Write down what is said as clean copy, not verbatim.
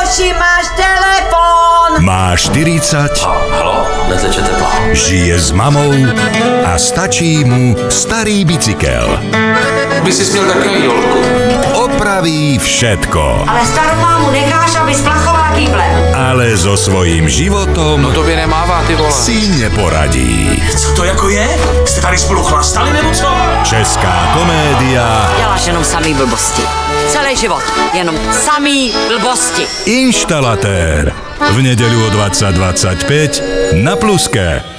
Tomáši, máš telefon! Má 40. Haló, neteče tepla. Žije s mamou a stačí mu starý bicykel. By si směl také jolku. Opraví všetko. Ale starou mámu necháš, aby splachovala kýblem. Ale so svojím životom No tobě nemává, ty vole. si neporadí. Co to jako je? Jste tady spolu chlastali nebo co? Česká komédia Děláš jenom samý blbosti. Celý život. Jenom samý blbosti. Inštalatér. V nedeľu o 20:25 na Pluske.